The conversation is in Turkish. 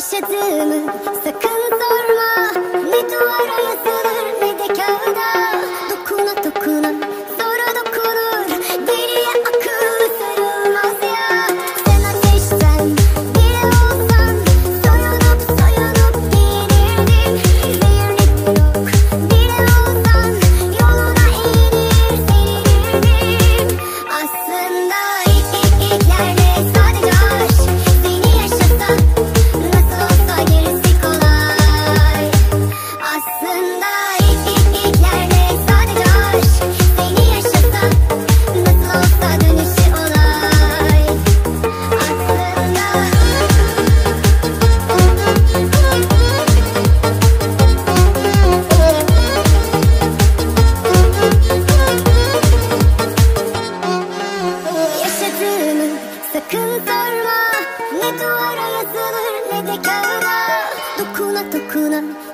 Yaşadığımı sakın sorma. Ne duvara yazılır ne de kağıda. Dokuna dokuna sonra dokunur. Deliye akıl sarılmaz ya. Sen ateşten biri olsan soyunup soyunup giyinirdim. Zehirli yok biri olsan yoluna eğilir serilirdim. Aslında ilklerle sadece aşk. Seni yaşasan nasıl olsa gerisi kolay. Aslında ilklerle sadece aşk. Seni yaşasan nasıl olsa dönüşü olay. Aslında yaşadığımı sakın sorma. Ne duvara yazılır ne de kağıda. Dokuna dokuna